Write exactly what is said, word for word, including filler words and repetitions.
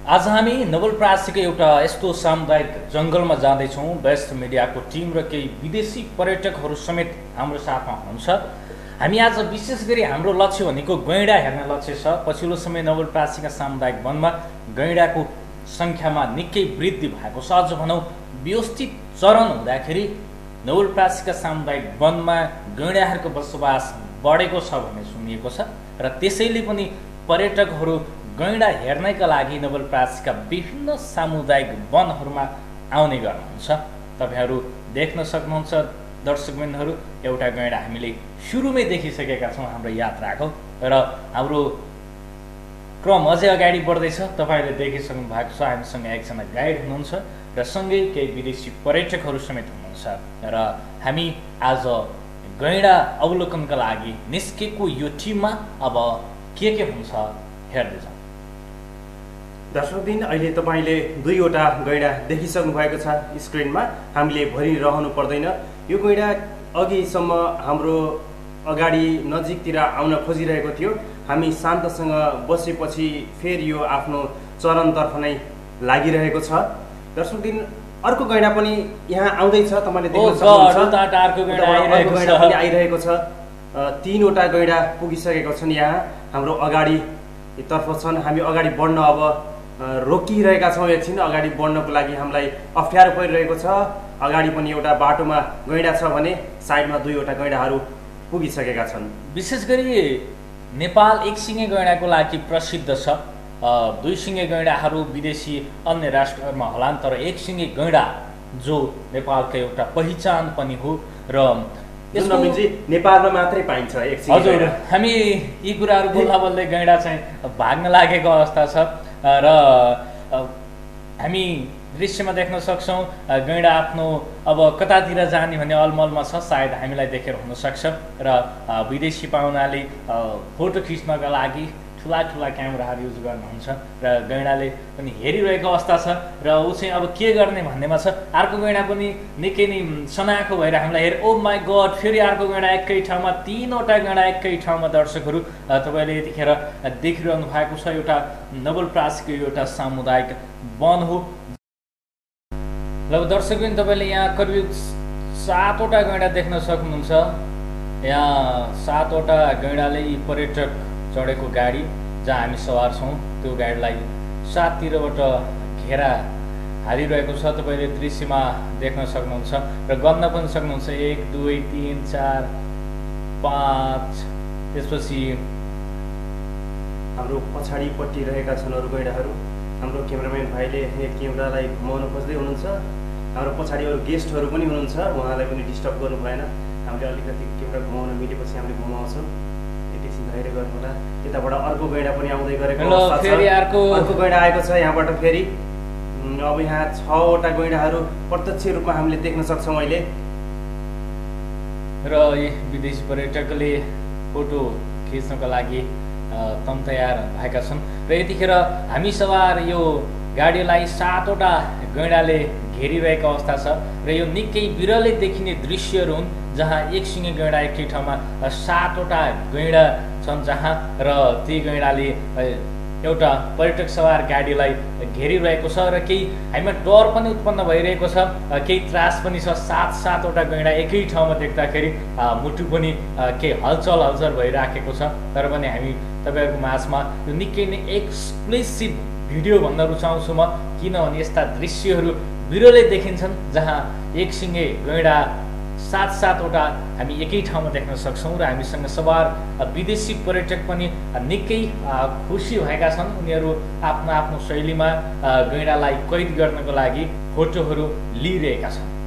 आज हामी नवलपरासीको एउटा यस्तो सामुदायिक जङ्गलमा जाँदैछौँ। बेस्ट मिडियाको टिम र केही विदेशी पर्यटकहरू समेत हाम्रो साथमा हुनुहुन्छ। हामी आज विशेष गरी हाम्रो लक्ष्य भनेको गैँडा हेर्ने लक्ष्य छ। पछिल्लो समय नवलपरासीका सामुदायिक वनमा गैँडाको सङ्ख्यामा निकै वृद्धि भएको छ। अझ भनौँ व्यवस्थित चरण हुँदाखेरि नवलपरासीका सामुदायिक वनमा गैँडाहरूको बसोबास बढेको छ भन्ने सुनिएको छ र त्यसैले पनि पर्यटकहरू गैँडा हेर्नका लागि नवलपरासीका विभिन्न सामुदायिक वनहरूमा आउने गर्नुहुन्छ। तपाईँहरू देख्न सक्नुहुन्छ दर्शकबिन्दुहरू, एउटा गैँडा हामीले सुरुमै देखिसकेका छौँ हाम्रो यात्राको र हाम्रो क्रम अझै अगाडि बढ्दैछ। तपाईँले देखिसक्नु भएको छ हामीसँग एकजना गाइड हुनुहुन्छ र सँगै केही विदेशी पर्यटकहरू समेत हुनुहुन्छ र हामी आज गैँडा अवलोकनका लागि निस्केको यो टिममा अब के के हुन्छ हेर्दै जाउँ। दर्शकदिन, अहिले तपाईँले दुईवटा गैँडा देखिसक्नु भएको छ स्क्रिनमा। हामीले भरिरहनु पर्दैन। यो गैँडा अघिसम्म हाम्रो अगाडि नजिकतिर आउन खोजिरहेको थियो। हामी शान्तसँग बसेपछि फेरि यो आफ्नो चरणतर्फ नै लागिरहेको छ। दर्शकदिन, अर्को गैँडा पनि यहाँ आउँदैछ। तपाईँले देख्न सक्नुहुन्छ अर्को गैँडा पनि आइरहेको छ। तीनवटा गैँडा पुगिसकेका छन्, यहाँ हाम्रो अगाडि तर्फ छन्। हामी अगाडि बढ्न अब रोकिरहेका छौँ। एकछिन अगाडि बढ्नको लागि हामीलाई अप्ठ्यारो परिरहेको छ। अगाडि पनि एउटा बाटोमा गैँडा छ भने साइडमा दुईवटा गैँडाहरू पुगिसकेका छन्। विशेष गरी नेपाल एक सिङे गैँडाको लागि प्रसिद्ध छ। दुई सिङे गैँडाहरू विदेशी अन्य राष्ट्रहरूमा होलान्, तर एक सिङे गैँडा जो नेपालको एउटा पहिचान पनि हो र नेपालमा मात्रै पाइन्छ एक सिङे। हजुर, हामी यी कुराहरू बोल्दा बोल्दै गैँडा चाहिँ भाग्न लागेको अवस्था छ र हामी दृश्यमा देख्न सक्छौँ गैँडा आफ्नो अब कतातिर जाने भन्ने अलमलमा छ। सायद हामीलाई देखेर हुनसक्छ र विदेशी पाहुनाले फोटो खिच्नका लागि ठुला ठुला क्यामेराहरू युज गर्नुहुन्छ र गैँडाले पनि हेरिरहेको अवस्था छ र ऊ चाहिँ अब के गर्ने भन्नेमा छ। अर्को गैँडा पनि निकै नै सनाएको भएर हामीलाई हेर ओ माई गड, फेरि अर्को गैँडा एकै ठाउँमा, तीनवटा गैँडा एकै ठाउँमा। दर्शकहरू, तपाईँले यतिखेर देखिरहनु भएको छ एउटा नवलपरासीको एउटा सामुदायिक वन हो। ल दर्शकबिन, तपाईँले यहाँ करिब सातवटा गैँडा देख्न सक्नुहुन्छ। यहाँ सातवटा गैँडाले पर्यटक चढेको गाडी जहाँ हामी सवार छौँ त्यो गाडीलाई साततिरबाट घेरा हालिरहेको छ। तपाईँले दृश्यमा देख्न सक्नुहुन्छ र गन्न पनि सक्नुहुन्छ। एक दुई तिन चार पाँच, त्यसपछि हाम्रो पछाडिपट्टि रहेका छन् अरू गैँडाहरू। हाम्रो क्यामेराम्यान भाइले क्यामेरालाई घुमाउन खोज्दै हुनुहुन्छ। हाम्रो पछाडि अरू गेस्टहरू पनि हुनुहुन्छ, उहाँलाई पनि डिस्टर्ब गर्नु भएन। हामीले अलिकति क्यामेरा घुमाउन मिलेपछि हामीले घुमाउँछौँ। धैर्य गर्नु होला। यताबाट अर्को गैँडा पनि आउँदै गरेको अवस्था छ। अर्को अर्को गैँडा आएको छ यहाँबाट फेरि। अब यहाँ छवटा गैँडाहरू प्रत्यक्ष रूपमा हामीले देख्न सक्छौँ अहिले। र यी विदेशी पर्यटकले फोटो खिच्नको लागि तम तयार भएका छन् र यतिखेर हामी सवार यो गाडीलाई सातवटा गैँडाले घेरिरहेको अवस्था छ र यो निकै बिरलै देखिने दृश्यहरू हुन् जहाँ एक सिङे गैँडा एकै ठाउँमा सातवटा गैँडा छन्, जहाँ र ती गैँडाले एउटा पर्यटक सवार गाडीलाई घेरिरहेको छ र केही हामीमा डर पनि उत्पन्न भइरहेको छ, केही त्रास पनि छ। सात सातवटा गैँडा एकै ठाउँमा देख्दाखेरि मुटु पनि केही हलचल हलचल भइराखेको छ। तर पनि हामी तपाईँहरूको माझमा यो निकै नै एक्सक्लुसिभ भिडियो भन्न रुचाउँछु म, किनभने यस्ता दृश्यहरू बिरलै देखिन्छन् जहाँ एक सिङे गैँडा सात सातवटा हामी एकै ठाउँमा देख्न सक्छौँ र हामीसँग सवार विदेशी पर्यटक पनि निकै खुसी भएका छन्। उनीहरू आफ्नो आफ्नो शैलीमा गैँडालाई कैद गर्नको लागि फोटोहरू लिइरहेका छन्।